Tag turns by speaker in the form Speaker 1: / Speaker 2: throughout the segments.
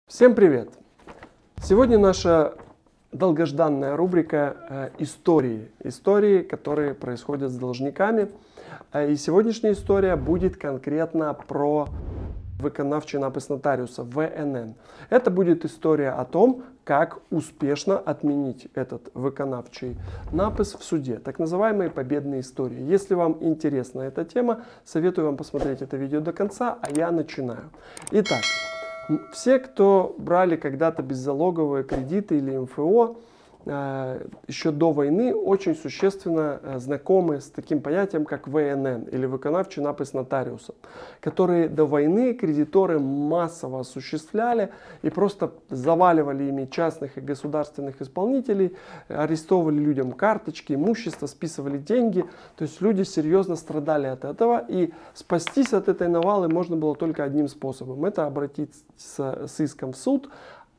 Speaker 1: Всем привет! Сегодня наша долгожданная рубрика истории. Истории, которые происходят с должниками. И сегодняшняя история будет конкретно про виконавчий напис нотаріуса, ВНН. Это будет история о том, как успешно отменить этот виконавчий напис в суде. Так называемые победные истории. Если вам интересна эта тема, советую вам посмотреть это видео до конца, а я начинаю. Итак. Все, кто брали когда-то беззалоговые кредиты или МФО, еще до войны, очень существенно знакомы с таким понятием, как ВНН, или виконавчий напис нотариуса, которые до войны кредиторы массово осуществляли и просто заваливали ими частных и государственных исполнителей, арестовывали людям карточки, имущество, списывали деньги. То есть люди серьезно страдали от этого, и спастись от этой навалы можно было только одним способом. Это обратиться с иском в суд,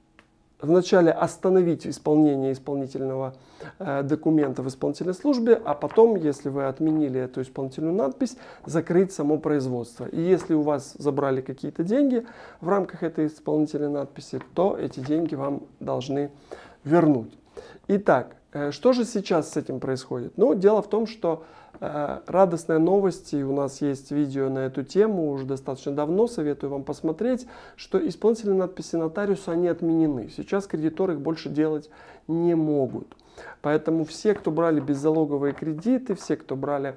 Speaker 1: вначале остановить исполнение исполнительного документа в исполнительной службе, а потом, если вы отменили эту исполнительную надпись, закрыть само производство. И если у вас забрали какие-то деньги в рамках этой исполнительной надписи, то эти деньги вам должны вернуть. Итак, что же сейчас с этим происходит? Ну, дело в том, что радостная новость, и у нас есть видео на эту тему уже достаточно давно, советую вам посмотреть, что исполнительные надписи нотариуса, они отменены. Сейчас кредиторы их больше делать не могут. Поэтому все, кто брали беззалоговые кредиты, все, кто брали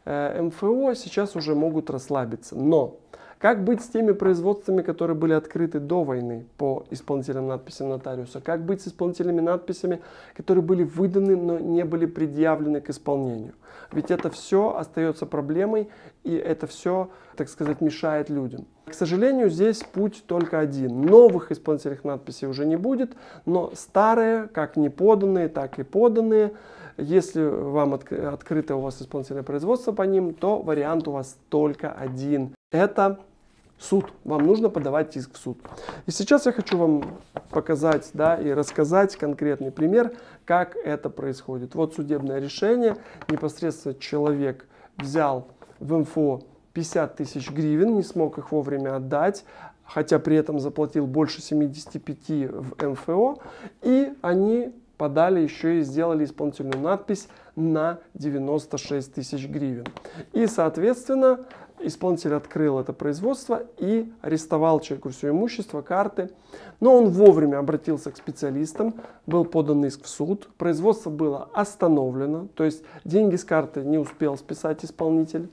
Speaker 1: МФО, сейчас уже могут расслабиться. Но как быть с теми производствами, которые были открыты до войны по исполнительным надписям нотариуса? Как быть с исполнительными надписями, которые были выданы, но не были предъявлены к исполнению? Ведь это все остается проблемой, и это все, так сказать, мешает людям. К сожалению, здесь путь только один. Новых исполнительных надписей уже не будет, но старые, как не поданные, так и поданные, если вам открыто у вас исполнительное производство по ним, то вариант у вас только один. Это суд. Вам нужно подавать иск в суд. И сейчас я хочу вам показать, и рассказать конкретный пример, как это происходит. Вот судебное решение. Непосредственно человек взял в МФО 50 тысяч гривен, не смог их вовремя отдать, хотя при этом заплатил больше 75 в МФО, и они подали еще и сделали исполнительную надпись на 96 тысяч гривен. И, соответственно, исполнитель открыл это производство и арестовал человеку все имущество, карты. Но он вовремя обратился к специалистам, был подан иск в суд, производство было остановлено, то есть деньги с карты не успел списать исполнитель.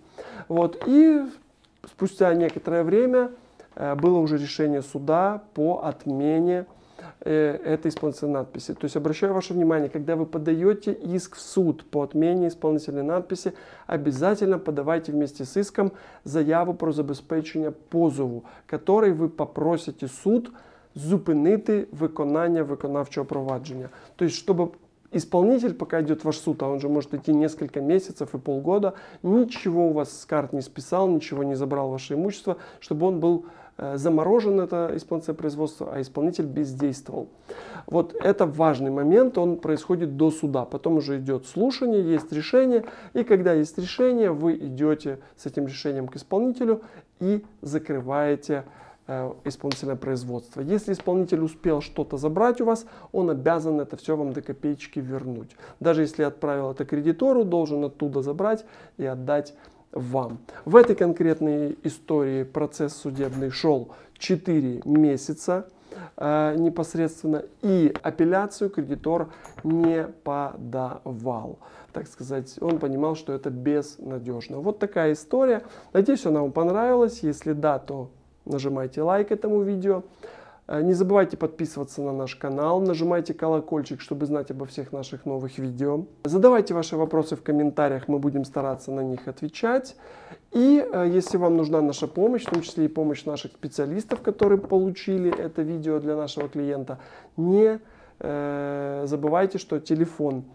Speaker 1: И спустя некоторое время было уже решение суда по отмене этой исполнительной надписи. То есть обращаю ваше внимание, когда вы подаете иск в суд по отмене исполнительной надписи, обязательно подавайте вместе с иском заяву про забезпечення позову, которой ви попросите суд зупинити виконання виконавчого провадження. То есть, чтобы исполнитель, пока идет ваш суд, а он же может идти несколько месяцев и полгода, ничего у вас с карт не списал, ничего не забрал ваше имущество, чтобы он был заморожен, это исполнительное производство, а исполнитель бездействовал. Вот это важный момент, он происходит до суда. Потом уже идет слушание, есть решение, и когда есть решение, вы идете с этим решением к исполнителю и закрываете исполнительное производство. Если исполнитель успел что-то забрать у вас, он обязан это все вам до копеечки вернуть. Даже если отправил это кредитору, должен оттуда забрать и отдать вам. В этой конкретной истории процесс судебный шел 4 месяца непосредственно, и апелляцию кредитор не подавал. Так сказать, он понимал, что это безнадежно. Вот такая история. Надеюсь, она вам понравилась. Если да, то нажимайте лайк этому видео. Не забывайте подписываться на наш канал, нажимайте колокольчик, чтобы знать обо всех наших новых видео. Задавайте ваши вопросы в комментариях, мы будем стараться на них отвечать. И если вам нужна наша помощь, в том числе и помощь наших специалистов, которые получили это видео для нашего клиента, не забывайте, что телефон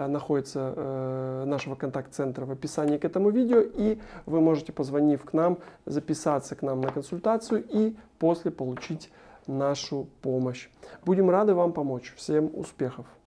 Speaker 1: находится нашего контакт-центра в описании к этому видео, и вы можете, позвонив к нам, записаться к нам на консультацию и после получить нашу помощь. Будем рады вам помочь. Всем успехов!